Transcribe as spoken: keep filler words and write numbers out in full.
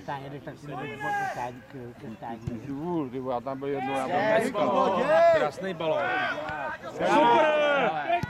stání, jedeš tak si jdeš ke stání, ke stání. Důl, ty já tam byl jednou, já byl Krásný balón. Super!